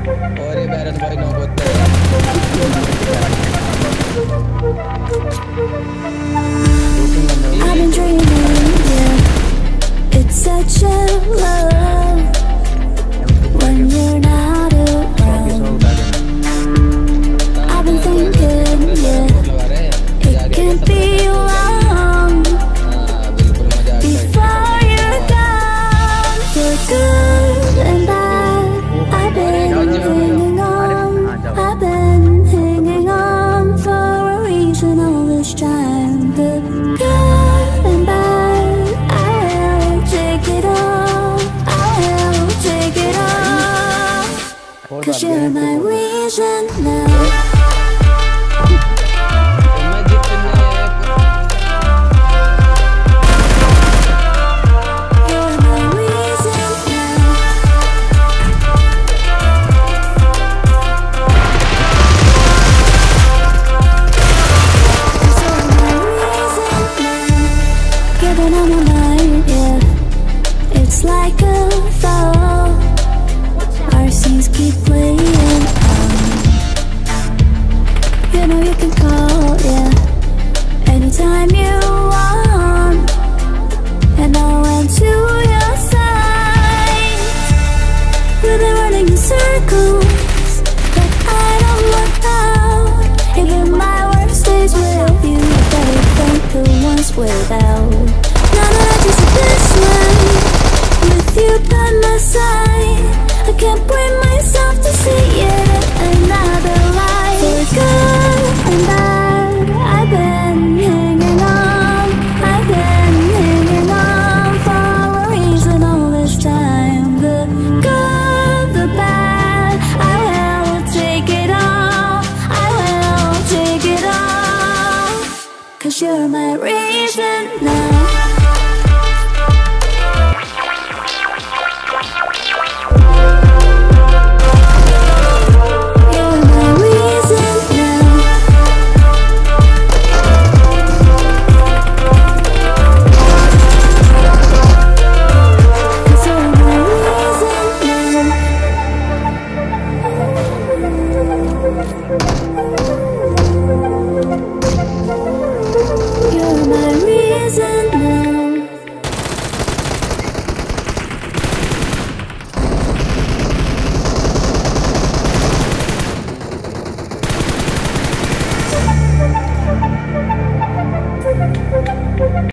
और ये बैरन भाई नॉक होते हैं। I've been dreaming, yeah. It's such a love when you're not around. I've been thinking, yeah, it can't be long before you're gone. For good and bad, I've been hanging on. I've been hanging on for a reason all this time. The good and bad, I'll take it all. I'll take it all. 'Cause you're my reason now. You're my reason now. Getting on my mind, yeah. It's like a fall. Our scenes keep playing on. You know you can call, yeah. Anytime you